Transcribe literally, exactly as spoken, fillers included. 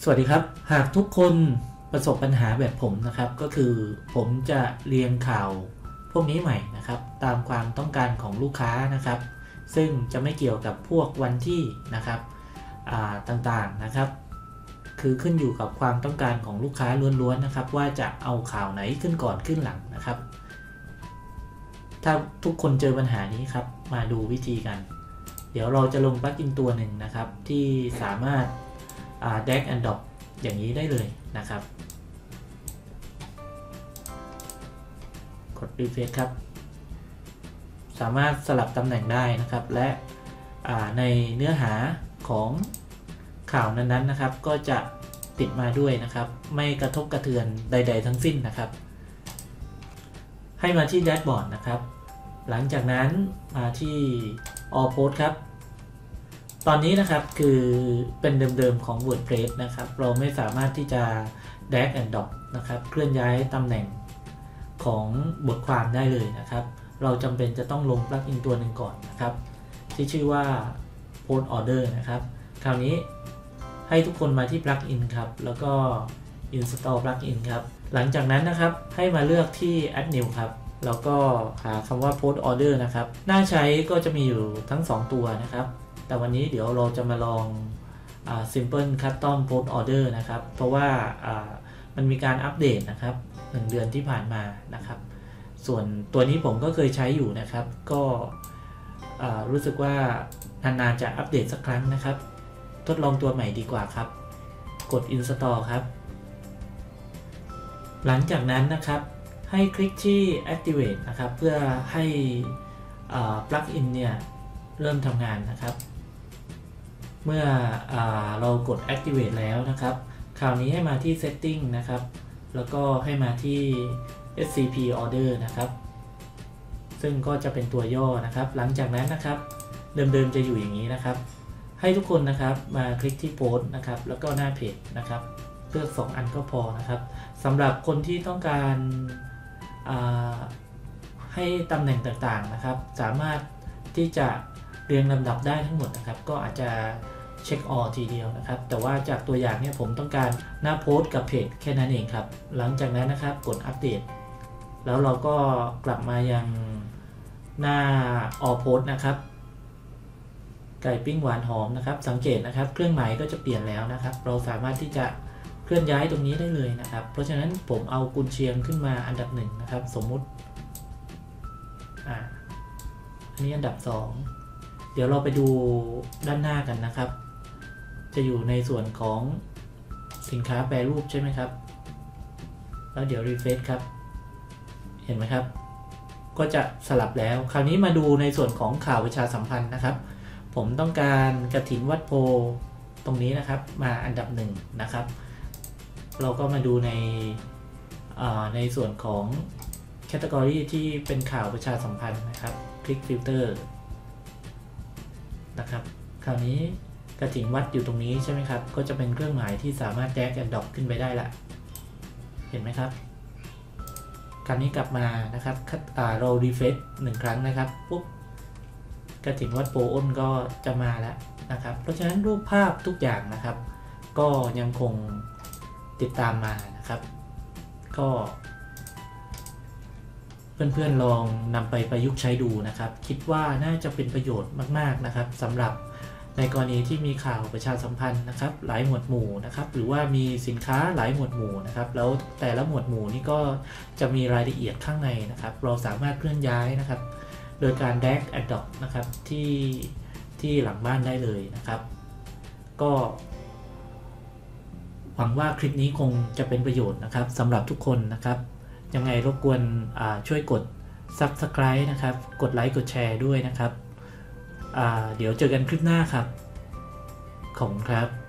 สวัสดีครับหากทุกคนประสบปัญหาแบบผมนะครับก็คือผมจะเรียงข่าวพวกนี้ใหม่นะครับตามความต้องการของลูกค้านะครับซึ่งจะไม่เกี่ยวกับพวกวันที่นะครับต่างๆนะครับคือขึ้นอยู่กับความต้องการของลูกค้าล้วนๆนะครับว่าจะเอาข่าวไหนขึ้นก่อนขึ้นหลังนะครับถ้าทุกคนเจอปัญหานี้ครับมาดูวิธีกันเดี๋ยวเราจะลงปลั๊กอินตัวหนึ่งนะครับที่สามารถdrag and drop อย่างนี้ได้เลยนะครับกด refresh ครับสามารถสลับตำแหน่งได้นะครับและในเนื้อหาของข่าวนั้นๆนะครับก็จะติดมาด้วยนะครับไม่กระทบกระเทือนใดๆทั้งสิ้นนะครับให้มาที่แดชบอร์ดนะครับหลังจากนั้นมาที่ all post ครับตอนนี้นะครับคือเป็นเดิมๆของ WordPress นะครับเราไม่สามารถที่จะ drag and drop นะครับเคลื่อนย้ายตำแหน่งของบทความได้เลยนะครับเราจำเป็นจะต้องลงปลั๊กอินตัวหนึ่งก่อนนะครับที่ชื่อว่า post order นะครับคราวนี้ให้ทุกคนมาที่ปลั๊กอินครับแล้วก็ install plugin ครับหลังจากนั้นนะครับให้มาเลือกที่ add new ครับแล้วก็หาคำว่า post order นะครับหน้าใช้ก็จะมีอยู่ทั้งสองตัวนะครับแต่วันนี้เดี๋ยวเราจะมาลอง simple custom post order นะครับเพราะว่ามันมีการอัปเดตนะครับหนึ่งเดือนที่ผ่านมานะครับส่วนตัวนี้ผมก็เคยใช้อยู่นะครับก็รู้สึกว่านานๆจะอัปเดตสักครั้งนะครับทดลองตัวใหม่ดีกว่าครับกด install ครับหลังจากนั้นนะครับให้คลิกที่ activate นะครับเพื่อให้ปลั๊กอินเนี่ยเริ่มทำงานนะครับเมื่ออเรากด activate แล้วนะครับคราวนี้ให้มาที่ setting นะครับแล้วก็ให้มาที่ เอส ซี พี order นะครับซึ่งก็จะเป็นตัวย่อนะครับหลังจากนั้นนะครับเดิมๆจะอยู่อย่างนี้นะครับให้ทุกคนนะครับมาคลิกที่โพสต์นะครับแล้วก็หน้าเพจนะครับเลือกสองอันก็พอนะครับสำหรับคนที่ต้องการให้ตำแหน่งต่างๆนะครับสามารถที่จะเรียงลำดับได้ทั้งหมดนะครับก็อาจจะเช็คออทีเดียวนะครับแต่ว่าจากตัวอย่างเนี่ยผมต้องการหน้าโพสต์กับเพจแค่นั้นเองครับหลังจากนั้นนะครับกดอัปเดตแล้วเราก็กลับมายังหน้า all post นะครับไก่ปิ้งหวานหอมนะครับสังเกตนะครับเครื่องหมายก็จะเปลี่ยนแล้วนะครับเราสามารถที่จะเคลื่อนย้ายตรงนี้ได้เลยนะครับเพราะฉะนั้นผมเอากุนเชียงขึ้นมาอันดับหนึ่งนะครับสมมุติอ่าอันนี้อันดับสองเดี๋ยวเราไปดูด้านหน้ากันนะครับจะอยู่ในส่วนของสินค้าแปรรูปใช่ไหมครับแล้วเดี๋ยวรีเฟรชครับเห็นไหมครับก็จะสลับแล้วคราวนี้มาดูในส่วนของข่าวประชาสัมพันธ์นะครับผมต้องการกฐินวัดโพตรงนี้นะครับมาอันดับหนึ่งนะครับเราก็มาดูในในส่วนของแคตตากรีที่เป็นข่าวประชาสัมพันธ์นะครับคลิกฟิลเตอร์นะครับคราวนี้กฐินวัดอยู่ตรงนี้ใช่ไหมครับก็จะเป็นเครื่องหมายที่สามารถแดกแอนด์ดรอปขึ้นไปได้ละเห็นไหมครับคราวนี้กลับมานะครับเรารีเฟรชหนึ่งครั้งนะครับปุ๊บกฐินวัดโพอ้นก็จะมาแล้วนะครับเพราะฉะนั้นรูปภาพทุกอย่างนะครับก็ยังคงติดตามมานะครับก็เพื่อนๆลองนำไปประยุกต์ใช้ดูนะครับคิดว่าน่าจะเป็นประโยชน์มากๆนะครับสำหรับในกรณีที่มีข่าวประชาสัมพันธ์นะครับหลายหมวดหมู่นะครับหรือว่ามีสินค้าหลายหมวดหมู่นะครับแล้วแต่ละหมวดหมู่นี่ก็จะมีรายละเอียดข้างในนะครับเราสามารถเคลื่อนย้ายนะครับโดยการ drag and drop นะครับที่ที่หลังบ้านได้เลยนะครับก็หวังว่าคลิปนี้คงจะเป็นประโยชน์นะครับสำหรับทุกคนนะครับยังไงรบกวนช่วยกด Subscribe นะครับกดไลค์กดแชร์ด้วยนะครับเดี๋ยวเจอกันคลิปหน้าครับขอบคุณครับ